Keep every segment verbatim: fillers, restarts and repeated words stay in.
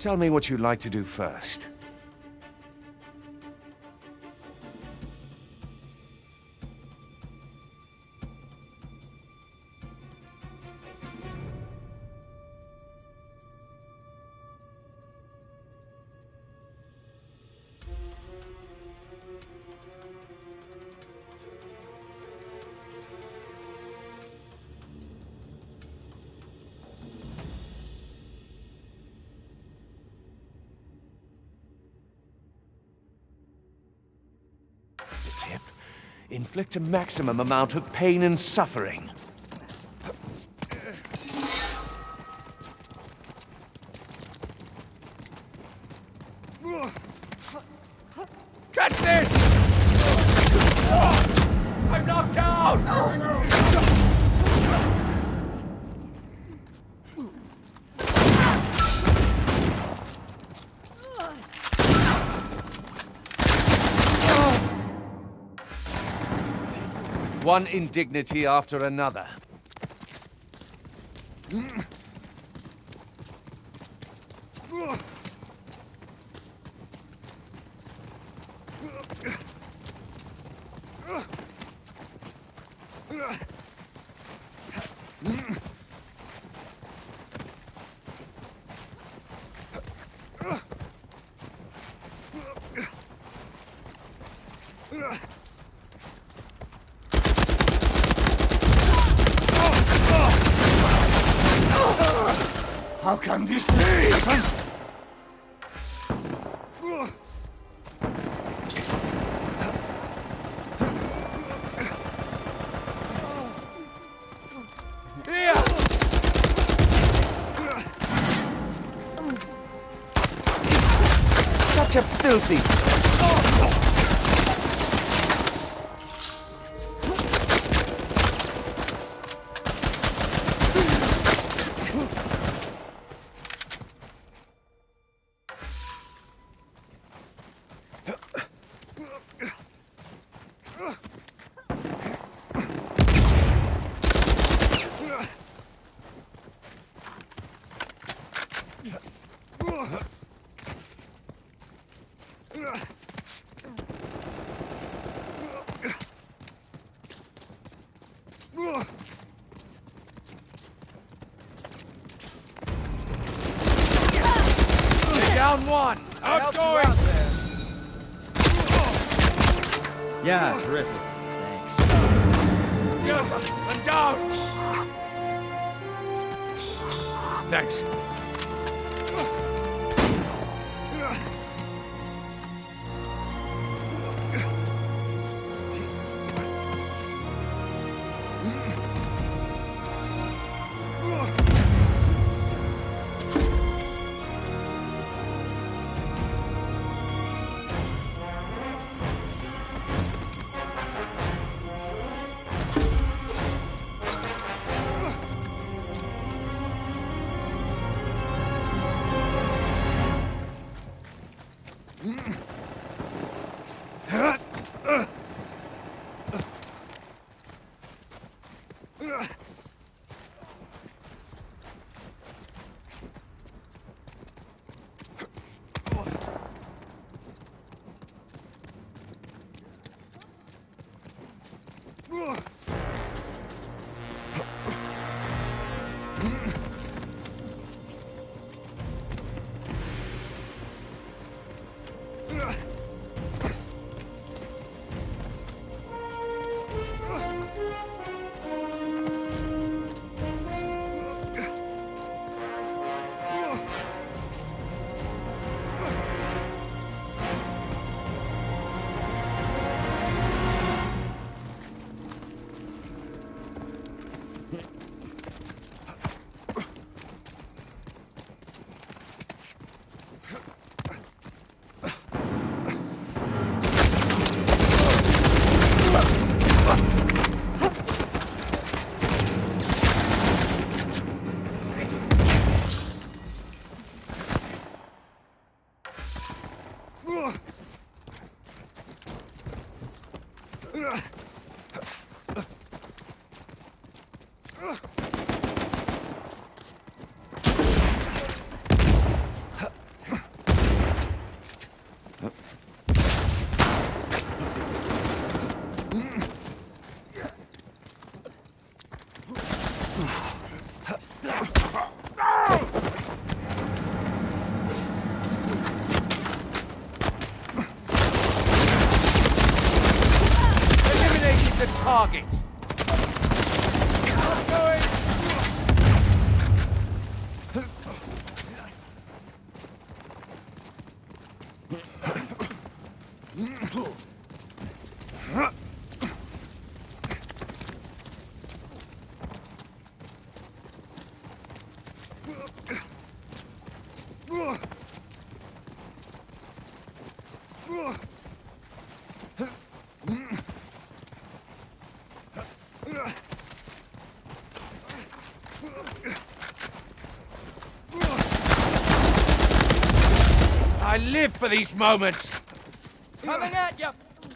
Tell me what you'd like to do first. Tip. Inflict a maximum amount of pain and suffering. Catch this! I'm knocked down! One indignity after another. How can this be? Here! Such a filthy... Down one! Outgoing! Out yeah, terrific. Thanks. Yeah, I'm down! Thanks. targets. Outgoing. I live for these moments. Coming at you.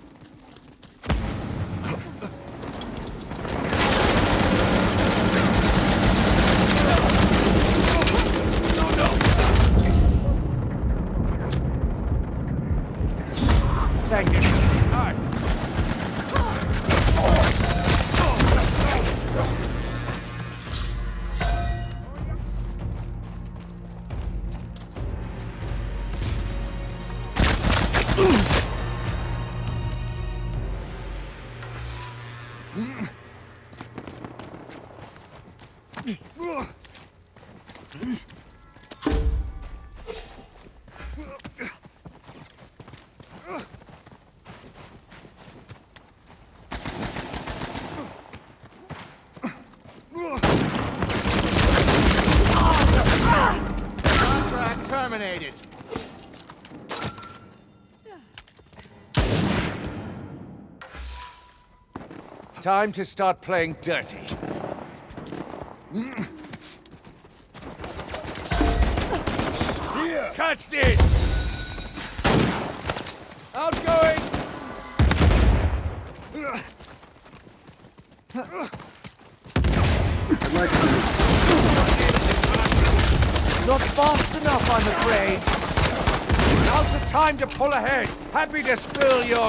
Thank you. All right. Contract terminated. Time to start playing dirty. Here. Catch this! Outgoing! Not fast enough, I'm afraid. Now's the time to pull ahead. Happy to spill your...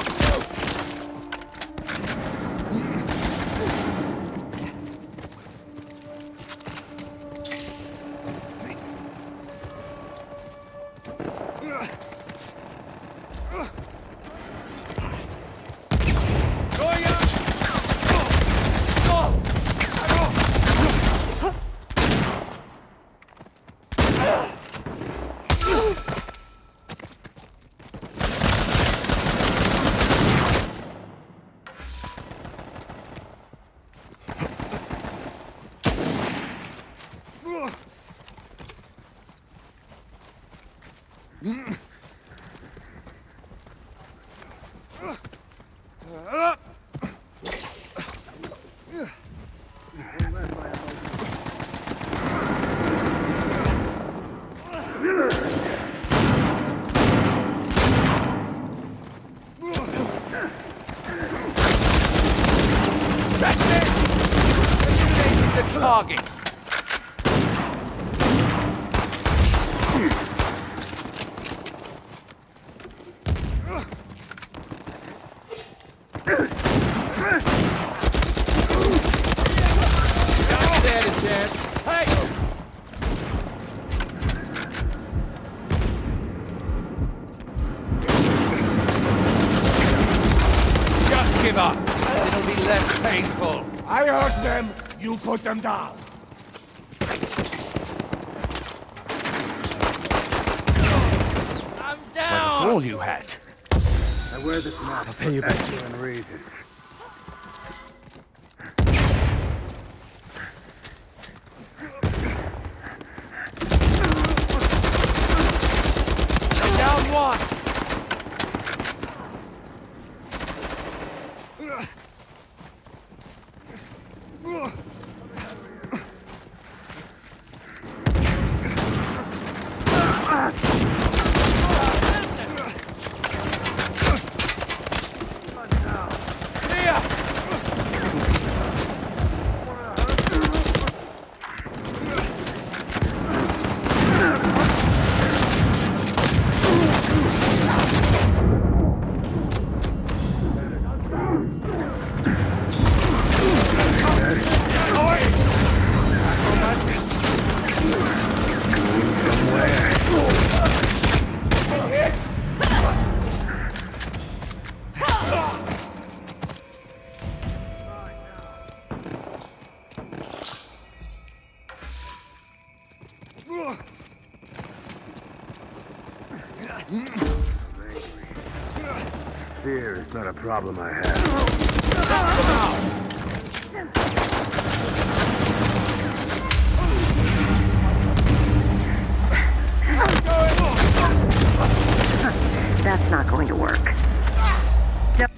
That's it! Eliminating the targets! Not there to chance. Hey! Just give up. It'll be less painful. I hurt them, you put them down. I'm down. All you had. I wear this mask. I'll pay you back and reason. Down one. Clear. Fear is not a problem I have. That's not going to work. Don't-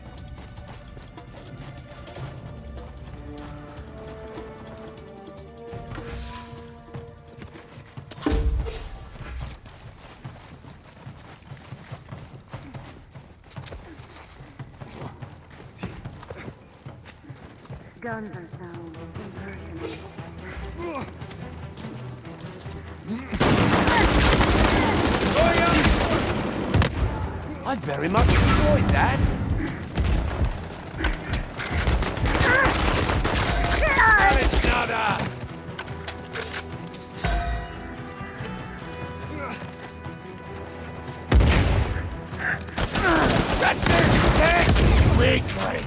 Guns are so impersonal. I very much enjoyed that. Nada! That's this! Take! Weakling!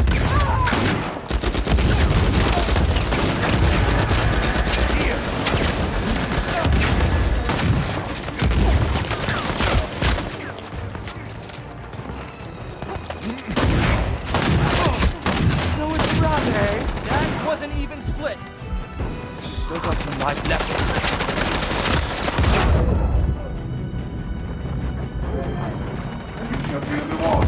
That wasn't even split. Still got some life left. Champion of all.